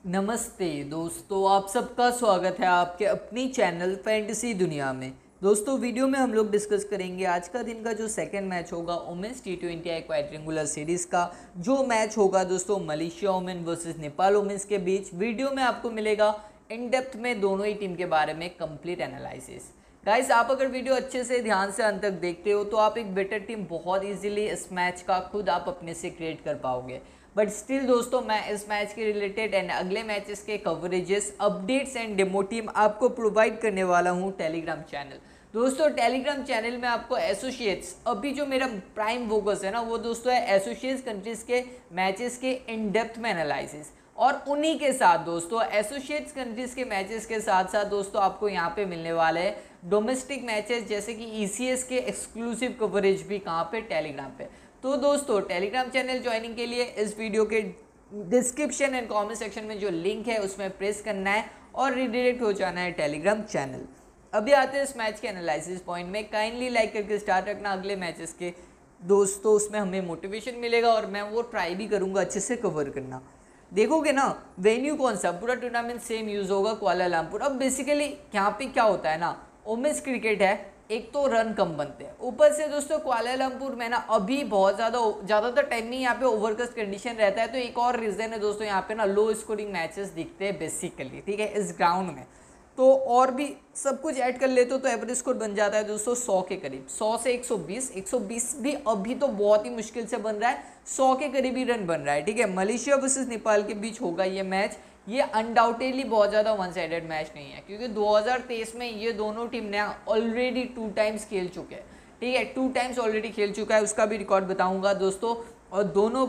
नमस्ते दोस्तों, आप सबका स्वागत है आपके अपनी चैनल फैंटेसी दुनिया में। दोस्तों वीडियो में हम लोग डिस्कस करेंगे आज का दिन का जो सेकंड मैच होगा women's T20 I quadrangular series का जो मैच होगा दोस्तों Malaysia women versus Nepal women's के बीच। वीडियो में आपको मिलेगा इन डेप्थ में दोनों ही टीम के बारे में कंप्लीट एनालिसिस। गाइस, आप अगर वीडियो अच्छे से ध्यान से अंत तक देखते हो तो आप एक बेटर टीम बहुत इजीली इस मैच का खुद आप अपने से क्रिएट कर पाओगे। बट स्टिल दोस्तों, मैं इस मैच के रिलेटेड एंड अगले मैचेस के coverages, updates and demo team आपको प्रोवाइड करने वाला हूं टेलीग्राम चैनल। दोस्तों टेलीग्राम चैनल में आपको एसोसिएट्स, अभी जो मेरा प्राइम फोकस है ना वो दोस्तों है एसोसिएट्स कंट्रीज के मैचेस के इन डेप्थ में एनालिसिस, और उन्हीं के साथ दोस्तों एसोसिएट्स कंट्रीज के मैचेस के साथ साथ दोस्तों आपको यहाँ पे मिलने वाले हैं डोमेस्टिक मैचेस जैसे कि ईसीएस के एक्सक्लूसिव कवरेज भी कहाँ पे, टेलीग्राम पे। तो दोस्तों टेलीग्राम चैनल ज्वाइनिंग के लिए इस वीडियो के डिस्क्रिप्शन एंड कमेंट सेक्शन में जो लिंक है उसमें प्रेस करना है और रिडायरेक्ट हो जाना है टेलीग्राम चैनल। अभी आते हैं इस मैच के एनालिसिस पॉइंट में। काइंडली लाइक करके स्टार्ट रखना अगले मैचेस के दोस्तों, उसमें हमें मोटिवेशन मिलेगा और मैं वो ट्राई भी करूँगा अच्छे से कवर करना। देखोगे ना, वेन्यू कौन सा, पूरा टूर्नामेंट सेम यूज़ होगा, कुआलालंपुर। अब बेसिकली यहाँ पे क्या होता है ना, वुमेन्स क्रिकेट है, एक तो रन कम बनते हैं, ऊपर से दोस्तों कुआलालंपुर में ना अभी बहुत ज़्यादातर टाइम में यहाँ पे ओवरकास्ट कंडीशन रहता है। तो एक और रीज़न है दोस्तों, यहाँ पे ना लो स्कोरिंग मैचेस दिखते हैं बेसिकली, ठीक है, इस ग्राउंड में। तो और भी सब कुछ ऐड कर लेते हो तो एवरेज स्कोर बन जाता है दोस्तों 100 के करीब, 100 से 120 भी अभी तो बहुत ही मुश्किल से बन रहा है, 100 के करीब ही रन बन रहा है, ठीक है। मलेशिया वर्सेस नेपाल के बीच होगा ये मैच। ये अनडाउटेडली बहुत ज़्यादा वन साइडेड मैच नहीं है, क्योंकि 2023 में ये दोनों टीम ने ऑलरेडी 2 टाइम्स खेल चुके हैं, ठीक है, 2 टाइम्स ऑलरेडी खेल चुका है, उसका भी रिकॉर्ड बताऊंगा दोस्तों। और दोनों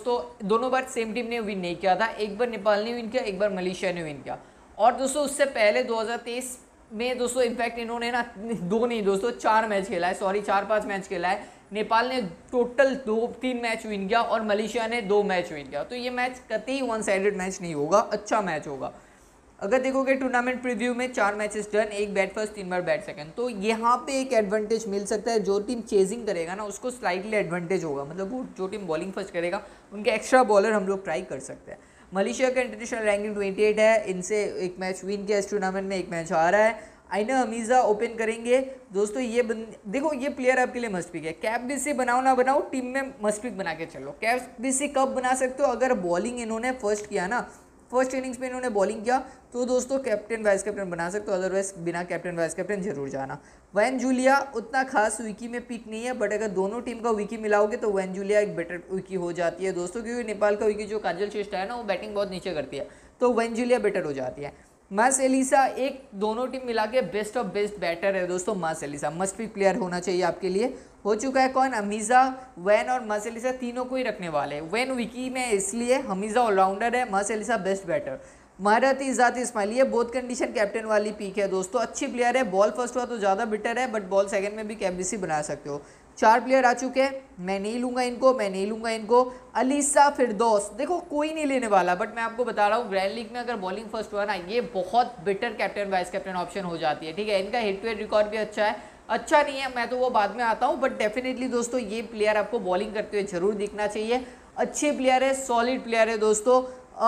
बार सेम टीम ने विन नहीं किया था, एक बार नेपाल ने विन किया, एक बार मलेशिया ने विन किया। और दोस्तों उससे पहले 2023 में दोस्तों इनफैक्ट इन्होंने ना 2 नहीं दोस्तों 4 मैच खेला है, 4-5 मैच खेला है। नेपाल ने टोटल 2-3 मैच विन किया और मलेशिया ने 2 मैच विन किया। तो ये मैच कतई वन साइडेड मैच नहीं होगा, अच्छा मैच होगा। अगर देखोगे टूर्नामेंट प्रीव्यू में 4 मैचेस डन, 1 बैट फर्स्ट, 3 बार बैट सेकंड। तो यहाँ पे एक एडवांटेज मिल सकता है, जो टीम चेजिंग करेगा ना उसको स्लाइटली एडवांटेज होगा, मतलब वो जो टीम बॉलिंग फर्स्ट करेगा उनके एक्स्ट्रा बॉलर हम लोग ट्राई कर सकते हैं। मलेशिया का इंटरनेशनल रैंकिंग 28 है, इनसे एक मैच विन किया इस टूर्नामेंट में, एक मैच आ रहा है। आइना हमीजा ओपन करेंगे दोस्तों। ये देखो ये प्लेयर आपके लिए मस्ट पिक है। कैप बीसी बनाओ ना बनाओ, टीम में मस्ट पिक बना के चलो। कैप बीसी कब बना सकते हो, अगर बॉलिंग इन्होंने फर्स्ट किया ना, फर्स्ट इनिंग्स में इन्होंने बॉलिंग किया तो दोस्तों कैप्टन वाइस कैप्टन बना सकते हो, अदरवाइज बिना कैप्टन वाइस कैप्टन जरूर जाना। वैन जूलिया उतना खास विकी में पिक नहीं है, बट अगर दोनों टीम का विकी मिलाओगे तो वैन जूलिया एक बेटर विकी हो जाती है दोस्तों, क्योंकि नेपाल का विकी जो काजल श्रेष्ठ है ना वो बैटिंग बहुत नीचे करती है, तो वैन जूलिया बेटर हो जाती है। मास एलिसा एक दोनों टीम मिला के बेस्ट ऑफ बेस्ट बैटर है दोस्तों। Mas Elysa must pick player होना चाहिए आपके लिए। हो चुका है कौन, हमीजा, वैन और मास एलिसा तीनों को ही रखने वाले हैं। वैन विकी में इसलिए, हमीजा ऑलराउंडर है, Mas Elysa best batter. Mahirah Izzati Ismail, ये बोथ कंडीशन कैप्टन वाली पिक है दोस्तों, अच्छी प्लेयर है। बॉल फर्स्ट हुआ तो ज़्यादा बेटर है, बट बॉल सेकंड में भी कैप्टनसी बना सकते हो। 4 प्लेयर आ चुके हैं, मैं नहीं लूँगा इनको। अलीसा फिरदौस, देखो कोई नहीं लेने वाला, बट मैं आपको बता रहा हूँ ग्रैंड लीग में अगर बॉलिंग फर्स्ट हुआ ना, ये बहुत better captain vice captain option हो जाती है, ठीक है। इनका हेड टू हेड रिकॉर्ड भी अच्छा नहीं है, मैं तो वो बाद में आता हूँ, बट डेफिनेटली दोस्तों ये प्लेयर आपको बॉलिंग करते हुए जरूर दिखना चाहिए। अच्छे प्लेयर है, सॉलिड प्लेयर है दोस्तों।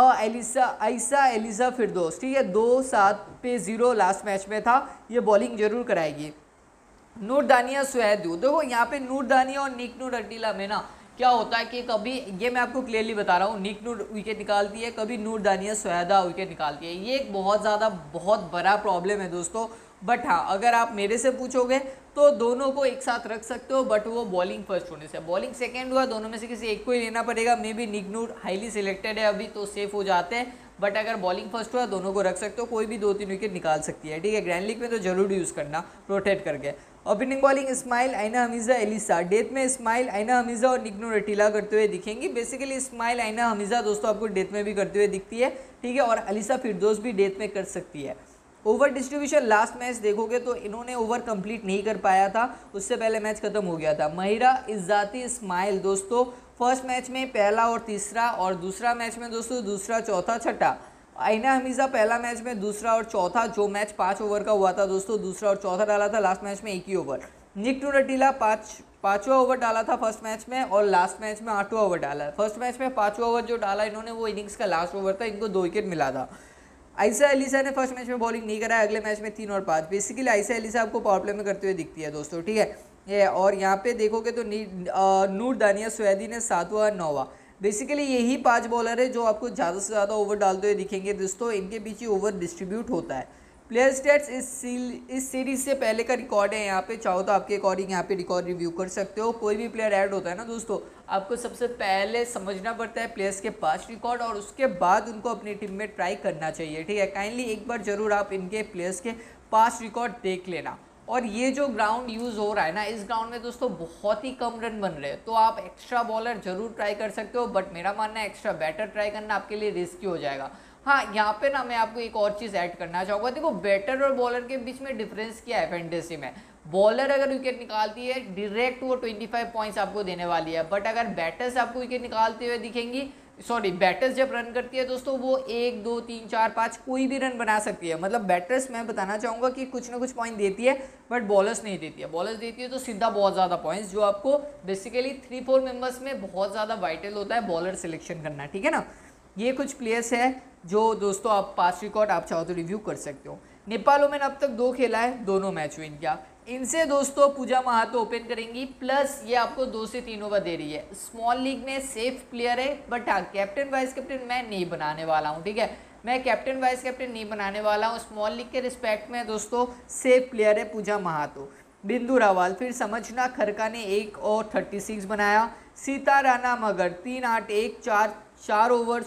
एलिसा फिरदौस, ठीक है, 2-7 पे 0 लास्ट मैच में था, ये बॉलिंग जरूर कराएगी। नूर दानिया सुहैदू, देखो यहाँ पे नूर दानिया और निक नूर अटीला में ना क्या होता है कि कभी, ये मैं आपको क्लियरली बता रहा हूँ, निक नूर विकेट निकालती है, कभी नूर दानिया सुहैदा विकेट निकालती है। ये एक बहुत बड़ा प्रॉब्लम है दोस्तों। बट हाँ, अगर आप मेरे से पूछोगे तो दोनों को एक साथ रख सकते हो, बट वो बॉलिंग फर्स्ट होने से, बॉलिंग सेकेंड हुआ, दोनों में से किसी एक को ही लेना पड़ेगा। Maybe Nick Noor highly selected है अभी तो सेफ हो जाते हैं, बट अगर बॉलिंग फर्स्ट हुआ दोनों को रख सकते हो, कोई भी 2-3 विकेट निकाल सकती है, ठीक है। ग्रैंड लीग में तो जरूर यूज़ करना रोटेट करके। ओपनिंग बॉलिंग इस्माइल, आइना हमीजा, एलिसा। डेथ में इस्माइल, आइना हमीजा और निक नूर अटीला करते हुए दिखेंगी। बेसिकली इस्माइल, आइना हमीजा दोस्तों आपको डेथ में भी करते हुए दिखती है, ठीक है, और अलीसा फिरदौस भी डेथ में कर सकती है। ओवर डिस्ट्रीब्यूशन लास्ट मैच देखोगे तो इन्होंने ओवर कंप्लीट नहीं कर पाया था, उससे पहले मैच खत्म हो गया था। महिरा इज्जाती इस्माइल दोस्तों फर्स्ट मैच में पहला और तीसरा, और दूसरा मैच में दोस्तों दूसरा, चौथा, छठा। आइना हमीजा पहला मैच में दूसरा और चौथा, जो मैच 5 ओवर का हुआ था दोस्तों, दूसरा और चौथा डाला था, लास्ट मैच में 1 ही ओवर। निक नूर अटीला 5 5वां ओवर डाला था फर्स्ट मैच में और लास्ट मैच में 8वां ओवर डाला है। फर्स्ट मैच में 5वां ओवर जो डाला इन्होंने वो इनिंग्स का लास्ट ओवर था, इनको 2 विकेट मिला था। आयशा एलिसा ने फर्स्ट मैच में बॉलिंग नहीं करा है, अगले मैच में 3 और 5। बेसिकली आयशा एलिसा आपको पावर प्ले में करते हुए दिखती है दोस्तों, ठीक है ये। और यहाँ पे देखोगे तो नूर दानिया सुवैदी ने 7वां और 9वां। बेसिकली यही 5 बॉलर है जो आपको ज़्यादा से ज़्यादा ओवर डालते हुए दिखेंगे दोस्तों, इनके पीछे ओवर डिस्ट्रीब्यूट होता है। प्लेयर स्टेट्स इस सीरीज से पहले का रिकॉर्ड है, यहाँ पे चाहो तो आपके अकॉर्डिंग यहाँ पे रिकॉर्ड रिव्यू कर सकते हो। कोई भी प्लेयर ऐड होता है ना दोस्तों, आपको सबसे पहले समझना पड़ता है प्लेयर्स के पास रिकॉर्ड और उसके बाद उनको अपनी टीम में ट्राई करना चाहिए, ठीक है। काइंडली एक बार जरूर आप इनके प्लेयर्स के पास रिकॉर्ड देख लेना। और ये जो ग्राउंड यूज़ हो रहा है ना, इस ग्राउंड में दोस्तों बहुत ही कम रन बन रहे हैं, तो आप एक्स्ट्रा बॉलर जरूर ट्राई कर सकते हो, बट मेरा मानना है एक्स्ट्रा बैटर ट्राई करना आपके लिए रिस्की हो जाएगा। हाँ, यहाँ पे ना मैं आपको एक और चीज़ ऐड करना चाहूँगा। देखो बैटर और बॉलर के बीच में डिफरेंस क्या है फैंटेसी में। बॉलर अगर विकेट निकालती है डायरेक्ट वो 25 पॉइंट्स आपको देने वाली है, बट अगर बैटर्स आपको विकेट निकालते हुए दिखेंगी, सॉरी बैटर्स जब रन करती है दोस्तों वो 1 2 3 4 5 कोई भी रन बना सकती है। मतलब बैटर्स मैं बताना चाहूँगा कि कुछ ना कुछ पॉइंट देती है, बट बॉलर्स नहीं देती है। बॉलर्स देती है तो सीधा बहुत ज़्यादा पॉइंट्स, जो आपको बेसिकली 3-4 मेंबर्स में बहुत ज़्यादा वाइटल होता है बॉलर सिलेक्शन करना, ठीक है ना। ये कुछ प्लेयर्स है जो दोस्तों आप पास रिकॉर्ड आप चाहो तो रिव्यू कर सकते हो। नेपाल वोमेन अब तक 2 खेला है, दोनों मैच विन किया। इनसे दोस्तों पूजा महातो ओपन करेंगी, प्लस ये आपको 2 से 3 ओवर दे रही है। स्मॉल लीग में सेफ प्लेयर है, बट हाँ कैप्टन वाइस कैप्टन मैं नहीं बनाने वाला हूँ, ठीक है। मैं कैप्टन वाइस कैप्टन नहीं बनाने वाला हूँ। स्मॉल लीग के रिस्पेक्ट में दोस्तों सेफ प्लेयर है पूजा महातो। बिंदु रावल, फिर समझना खरका ने 1 और 36 बनाया। सीता राणा मगर 3 8 1 4 ओवर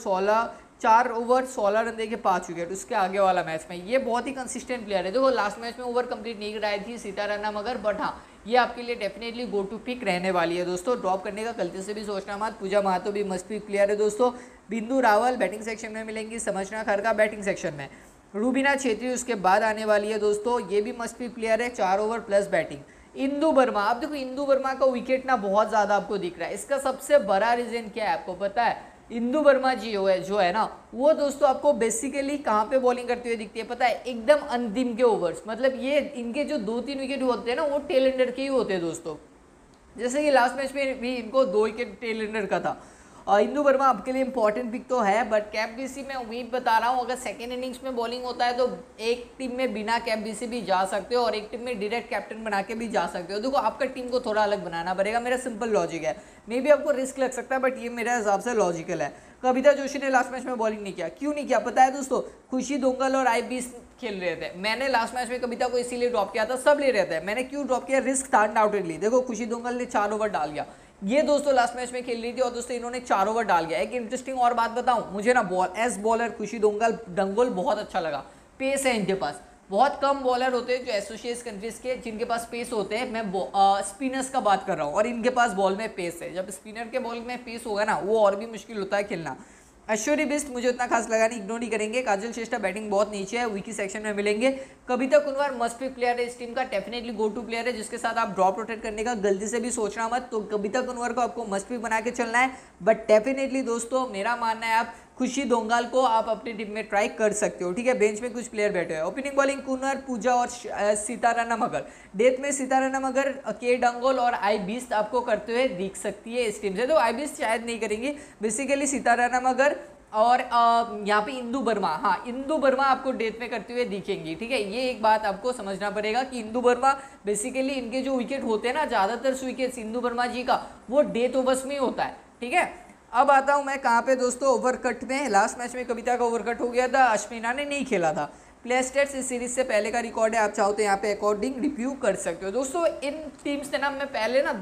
16 रन देके 5 विकेट। उसके आगे वाला मैच में ये बहुत ही कंसिस्टेंट प्लेयर है। देखो लास्ट मैच में ओवर कंप्लीट नहीं कराई थी सीता राणा मगर, बट हाँ ये आपके लिए डेफिनेटली गो टू पिक रहने वाली है दोस्तों। ड्रॉप करने का गलती से भी सोचना मत। पूजा महातो भी मस्ट पिक प्लेयर है दोस्तों। बिंदु रावल बैटिंग सेक्शन में मिलेंगी, समझना खरका बैटिंग सेक्शन में। रूबीना छेत्री उसके बाद आने वाली है दोस्तों, ये भी मस्ट पिक प्लेयर है, 4 over plus batting. Indu Verma, आप देखो इंदु वर्मा का विकेट ना बहुत ज़्यादा आपको दिख रहा है, इसका सबसे बड़ा रीज़न क्या है आपको पता है। इंदु वर्मा जी जो है ना वो दोस्तों आपको बेसिकली कहाँ पे बॉलिंग करते हुए दिखती है पता है, एकदम अंतिम के ओवर्स। मतलब ये इनके जो 2-3 विकेट होते हैं ना वो टेल एंडर के ही होते हैं दोस्तों। जैसे कि लास्ट मैच में भी इनको 2 विकेट टेल एंडर का था। इंदु वर्मा आपके लिए इंपॉर्टेंट पिक तो है, बट कैप बीसी में उम्मीद बता रहा हूँ अगर सेकेंड इनिंग्स में बॉलिंग होता है तो एक टीम में बिना कैप बीसी भी जा सकते हो और एक टीम में डायरेक्ट कैप्टन बना के भी जा सकते हो। देखो आपका टीम को थोड़ा अलग बनाना पड़ेगा, मेरा सिंपल लॉजिक है। मे भी आपको रिस्क लग सकता है बट ये मेरे हिसाब से लॉजिकल है। कविता जोशी ने लास्ट मैच में बॉलिंग नहीं किया, क्यों नहीं किया पता है दोस्तों, खुशी दोंगल और आई20 खेल रहे थे। मैंने लास्ट मैच में कविता को इसीलिए ड्रॉप किया था, सब ले रहे थे। मैंने क्यों ड्रॉप किया, रिस्क था अनडाउटेडली। देखो खुशी दोंगल ने 4 ओवर डाल दिया, ये दोस्तों लास्ट मैच में खेल रही थी और दोस्तों इन्होंने 4 ओवर डाल गया। एक इंटरेस्टिंग और बात बताऊं, मुझे ना बॉलर खुशी डंगोल बहुत अच्छा लगा। पेस है इनके पास, बहुत कम बॉलर होते हैं जो एसोसिएट कंट्रीज के जिनके पास पेस होते हैं। मैं स्पिनर्स का बात कर रहा हूँ और इनके पास बॉल में पेस है। जब स्पिनर के बॉल में पेस होगा ना वो और भी मुश्किल होता है खेलना। ऐश्वर्या बिस्ट मुझे उतना खास लगा नहीं, इग्नोर ही करेंगे। काजल श्रेष्ठा बैटिंग बहुत नीचे है, विकी सेक्शन में मिलेंगे। Kabita Kunwar must pick player है इस टीम का, डेफिनेटली गो टू प्लेयर है जिसके साथ आप ड्रॉप रोटेट करने का गलती से भी सोचना मत। तो कविता कुनवर को आपको मस्ट पिक बना के चलना है, बट डेफिनेटली दोस्तों मेरा मानना है आप खुशी दोंगाल को आप अपनी टीम में ट्राई कर सकते हो, ठीक है। बेंच में कुछ प्लेयर बैठे हैं। ओपनिंग बॉलिंग कुनर, पूजा और सीताराना मगर। डेथ में सीताराना मगर, के डंगोल और आई20 आपको करते हुए दिख सकती है इस टीम से। तो आई20 शायद नहीं करेंगी, बेसिकली सीताराना मगर और यहाँ पे इंदु वर्मा, हाँ इंदु वर्मा आपको डेथ में करते हुए दिखेंगी, ठीक है। ये एक बात आपको समझना पड़ेगा कि इंदु वर्मा बेसिकली इनके जो विकेट होते हैं ना, ज़्यादातर विकेट इंदु वर्मा जी का वो डेथ ओवर्स में ही होता है, ठीक है। अब आता हूँ मैं कहाँ पे दोस्तों, ओवरकट में। लास्ट मैच में कविता का ओवरकट हो गया था, अश्विना ने नहीं खेला था। प्ले स्टेट्स इस सीरीज से पहले का रिकॉर्ड है, आप चाहो तो यहाँ पे अकॉर्डिंग रिव्यू कर सकते हो दोस्तों। इन टीम्स ने ना मैं पहले ना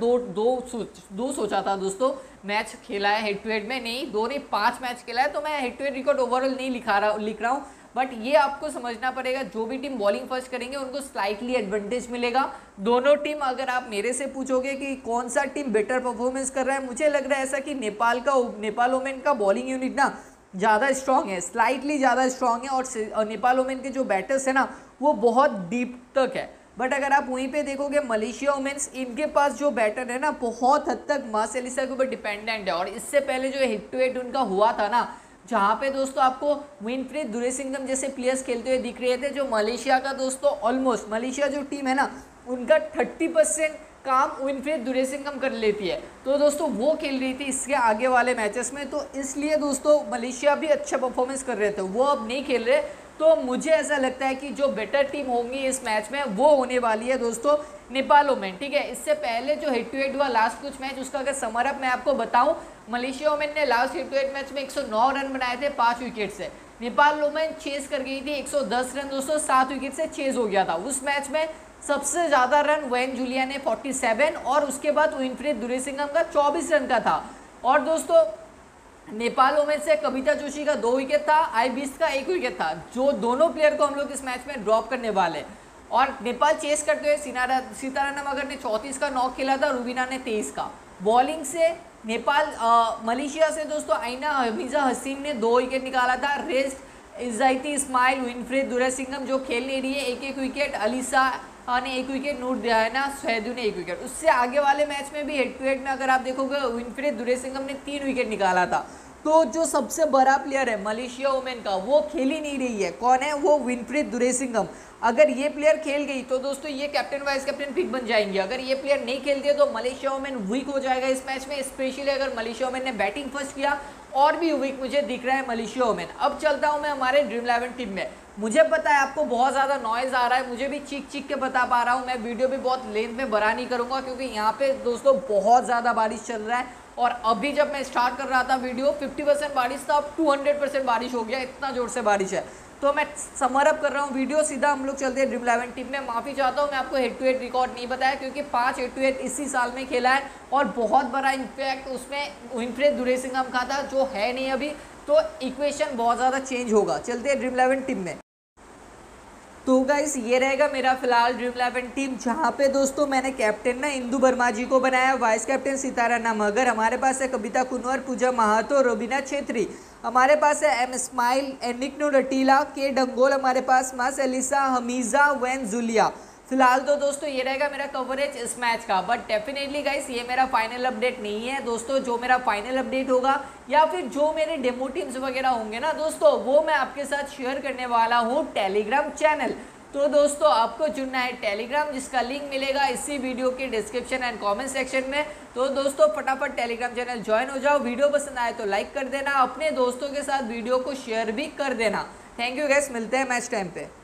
दो सोचा था दोस्तों, मैच खेला है हेड टू हेड में, नहीं 2 नहीं 5 मैच खेला है, तो मैं head to head record overall नहीं लिख रहा हूँ। बट ये आपको समझना पड़ेगा, जो भी टीम बॉलिंग फर्स्ट करेंगे उनको स्लाइटली एडवांटेज मिलेगा। दोनों टीम, अगर आप मेरे से पूछोगे कि कौन सा टीम बेटर परफॉर्मेंस कर रहा है, मुझे लग रहा है ऐसा कि नेपाल वोमेन का बॉलिंग यूनिट ना ज़्यादा स्ट्रॉन्ग है, स्लाइटली ज़्यादा स्ट्रॉन्ग है। और नेपाल वोमेन के जो बैटर्स है ना वो बहुत डीप तक है। बट अगर आप वहीं पे देखोगे मलेशिया वोमेन्स, इनके पास जो बैटर है ना बहुत हद तक मार्सेलिसा के ऊपर डिपेंडेंट है। और इससे पहले जो हेड टू हेड उनका हुआ था ना, जहाँ पे दोस्तों आपको विनफ्रीद दुरेसिंगम जैसे प्लेयर्स खेलते हुए दिख रहे थे, जो मलेशिया का दोस्तों ऑलमोस्ट, मलेशिया जो टीम है ना उनका 30% काम विनफ्रेड दुरेसिंघम कर लेती है। तो दोस्तों वो खेल रही थी इसके आगे वाले मैचेस में, तो इसलिए दोस्तों मलेशिया भी अच्छा परफॉर्मेंस कर रहे थे, वो अब नहीं खेल रहे। तो मुझे ऐसा लगता है कि जो बेटर टीम होंगी इस मैच में वो होने वाली है दोस्तों नेपाल वोमेन, ठीक है। इससे पहले जो हेड टू हेड हुआ लास्ट कुछ मैच, उसका अगर समर अप मैं आपको बताऊं, मलेशिया वोमेन ने last head to head match में 109 रन बनाए थे 5 विकेट से। नेपाल वोमेन चेस कर गई थी 110 रन दोस्तों, 7 विकेट से चेस हो गया था। उस मैच में सबसे ज़्यादा रन वेन जूलिया ने 47 और उसके बाद विनफ्रेड दुरेसिंघम का 24 रन का था। और दोस्तों नेपाल वोमेन से कविता जोशी का 2 विकेट था, आई बिस्ट का 1 विकेट था, जो दोनों प्लेयर को हम लोग इस मैच में ड्रॉप करने वाले। और नेपाल चेस करते हुए सीताराम मगर ने 34 का नॉक खेला था, रुबीना ने 23 का। बॉलिंग से नेपाल मलेशिया से दोस्तों आइना हमीजा हसीम ने 2 विकेट निकाला था। रेस्ट इज़ाइती इस्माइल, विनफ्रेड दुरेसिंघम जो खेल नहीं रही है 1-1 विकेट, अलीसा ने 1 विकेट, नूर दियाना सहदू ने 1 विकेट। उससे आगे वाले मैच में भी हेड टू हेड में अगर आप देखोगे विनफ्रेड दुरेसिंघम ने 3 विकेट निकाला था। तो जो सबसे बड़ा प्लेयर है मलेशिया वोमेन का वो खेल ही नहीं रही है, कौन है वो? विनफ्रेड दुरेसिंघम। अगर ये प्लेयर खेल गई तो दोस्तों ये कैप्टन वाइस कैप्टन पिक बन जाएंगे। अगर ये प्लेयर नहीं खेलती है तो मलेशिया वोमेन वीक हो जाएगा इस मैच में, स्पेशली अगर मलेशिया वोमेन ने बैटिंग फर्स्ट किया और भी वीक मुझे दिख रहा है मलेशिया वोमेन। अब चलता हूँ मैं हमारे ड्रीम 11 टीम में। मुझे पता है आपको बहुत ज़्यादा नॉइज़ आ रहा है, मुझे भी चीख चीख के बता पा रहा हूँ, मैं वीडियो भी बहुत लेंथ में बड़ा नहीं करूँगा क्योंकि यहाँ पे दोस्तों बहुत ज़्यादा बारिश चल रहा है। और अभी जब मैं स्टार्ट कर रहा था वीडियो 50% बारिश था, अब 200% बारिश हो गया, इतना ज़ोर से बारिश है। तो मैं समर अप कर रहा हूँ वीडियो, सीधा हम लोग चलते हैं ड्रीम 11 टीम में। माफ़ी चाहता हूँ मैं आपको हेड टू हेड रिकॉर्ड नहीं बताया क्योंकि 5 हेड टू हेड इसी साल में खेला है और बहुत बड़ा इम्पैक्ट उसमें विनफ्रेड दुरेसिंघम का था जो है नहीं अभी, तो इक्वेशन बहुत ज़्यादा चेंज होगा। चलते हैं ड्रीम 11 टीम में। तो गाइस ये रहेगा मेरा फिलहाल ड्रीम 11 टीम, जहाँ पे दोस्तों मैंने कैप्टन ना इंदु वर्मा जी को बनाया, वाइस कैप्टन सितारा मगर, हमारे पास है कविता कुनवर, पूजा महातो, रोबिना छेत्री, हमारे पास है एम इस्माइल, एनिकनो रटीला, के डंगोल, हमारे पास Mas Elysa, Hamiza, Wan Julia. फिलहाल तो दोस्तों ये रहेगा मेरा कवरेज इस मैच का, बट डेफिनेटली गाइस ये मेरा फाइनल अपडेट नहीं है दोस्तों। जो मेरा फाइनल अपडेट होगा या फिर जो मेरे डेमो टीम्स वगैरह होंगे ना दोस्तों, वो मैं आपके साथ शेयर करने वाला हूँ टेलीग्राम चैनल। तो दोस्तों आपको चुनना है टेलीग्राम, जिसका लिंक मिलेगा इसी वीडियो के डिस्क्रिप्शन एंड कमेंट सेक्शन में। तो दोस्तों फटाफट टेलीग्राम चैनल ज्वाइन हो जाओ। वीडियो पसंद आए तो लाइक कर देना, अपने दोस्तों के साथ वीडियो को शेयर भी कर देना। थैंक यू गाइस, मिलते हैं मैच टाइम पे।